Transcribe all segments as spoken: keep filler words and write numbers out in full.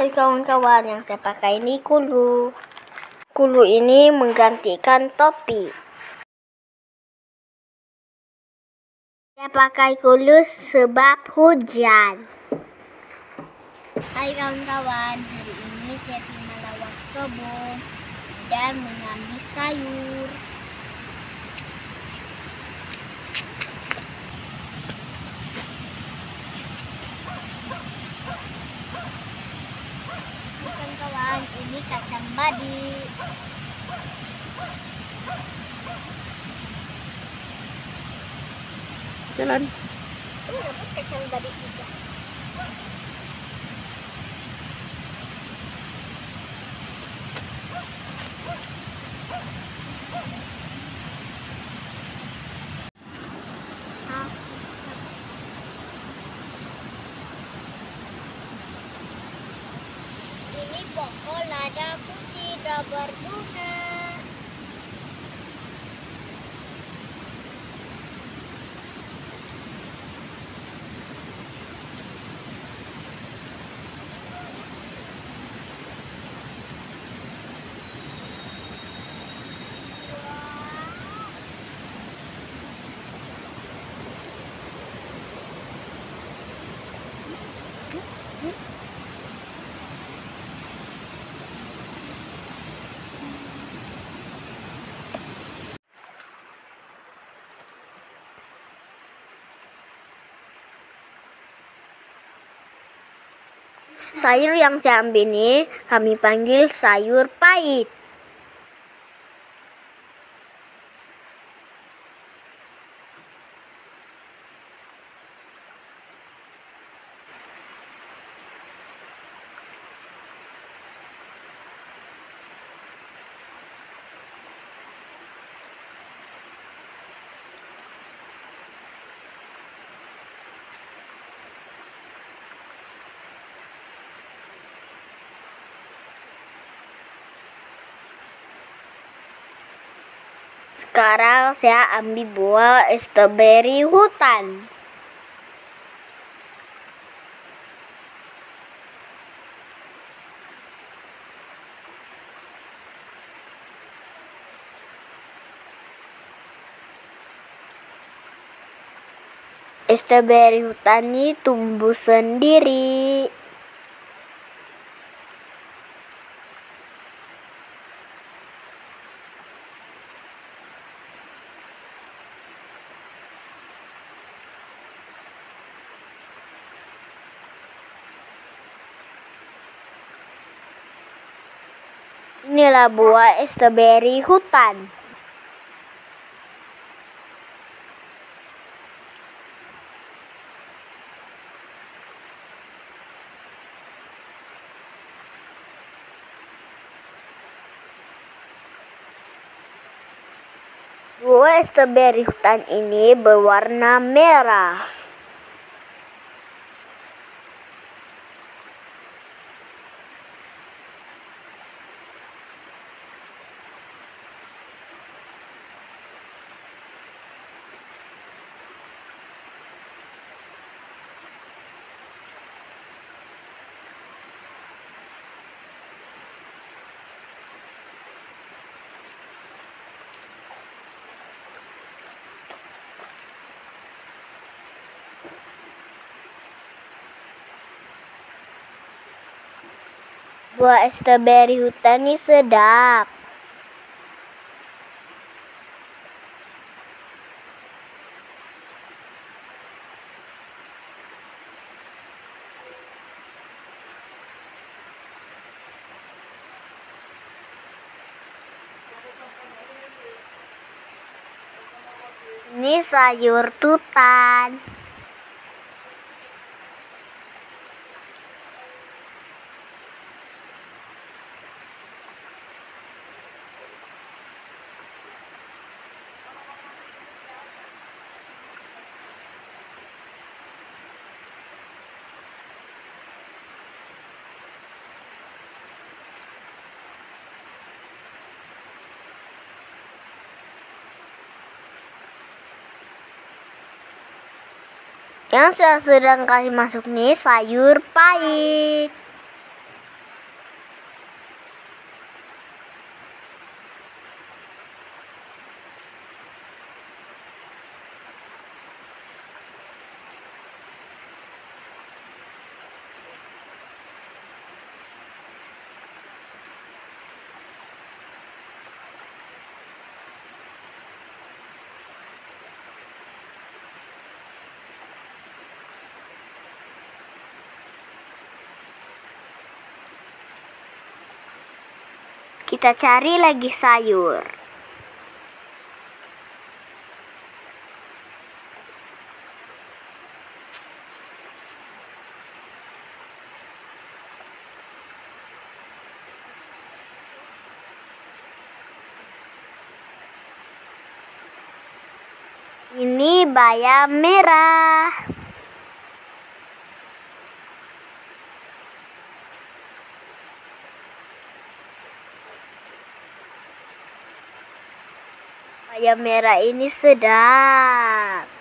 Hai kawan-kawan, yang saya pakai ini kulu. Kulu ini menggantikan topi. Saya pakai kulu sebab hujan. Hai kawan-kawan, hari ini saya pergi melawat kebun dan mengambil sayur. Kawan-kawan, ini kacang badi. Jalan. Ini dapat kacang badi juga. Ini pokok lada putih dah berbunga. Sayur yang saya ambil ini kami panggil sayur pahit. Sekarang saya ambil buah stroberi hutan. Stroberi hutan ini tumbuh sendiri. Inilah buah stroberi hutan. Buah stroberi hutan ini berwarna merah. Buah stroberi hutan ini sedap. Ini sayur tutan. Yang saya sedang kasih masuk nih sayur pahit. Kita cari lagi sayur. Ini bayam merah. Bayam merah ini sedap.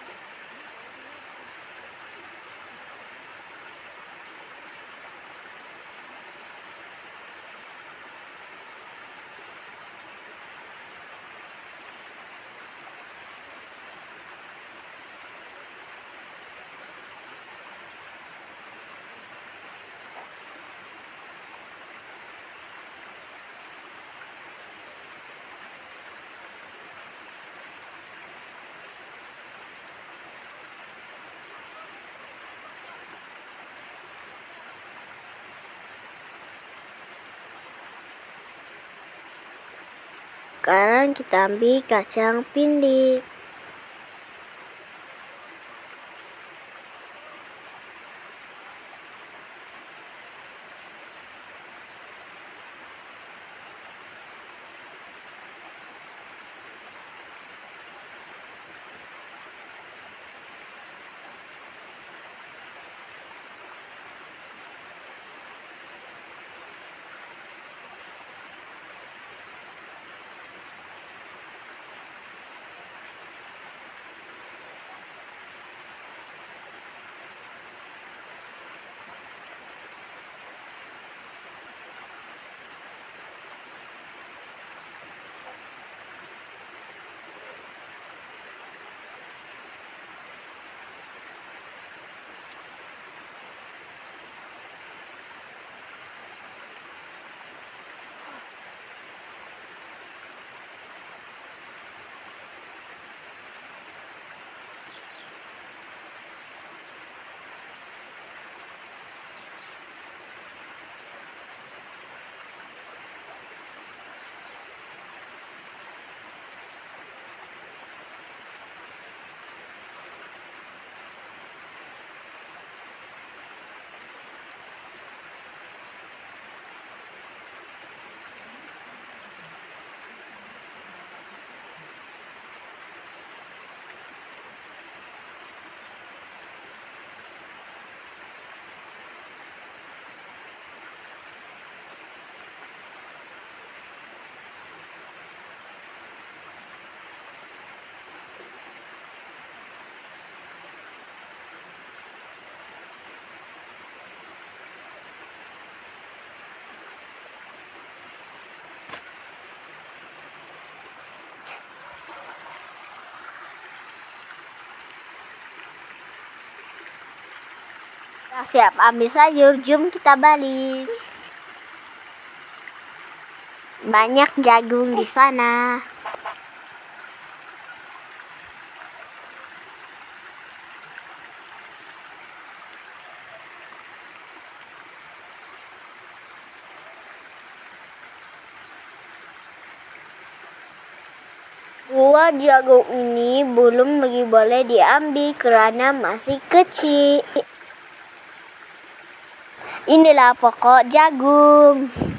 Sekarang kita ambil kacang pindik. Kita siap ambil sayur, jom kita balik. Banyak jagung di sana. Buah jagung ini belum lagi boleh diambil karena masih kecil. Inilah pokok jagung.